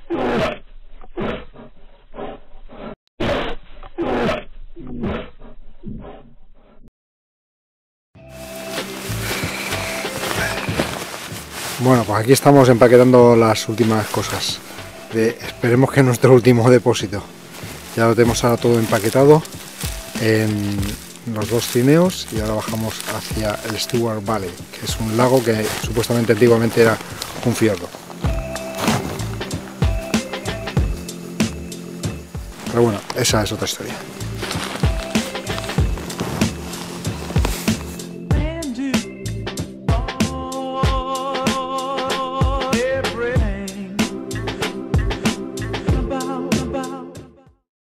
Bueno, pues aquí estamos empaquetando las últimas cosas. Esperemos que nuestro último depósito. Ya lo tenemos ahora todo empaquetado en los dos trineos y ahora bajamos hacia el Stewart Valley, que es un lago que supuestamente antiguamente era un fiordo. Pero bueno, esa es otra historia.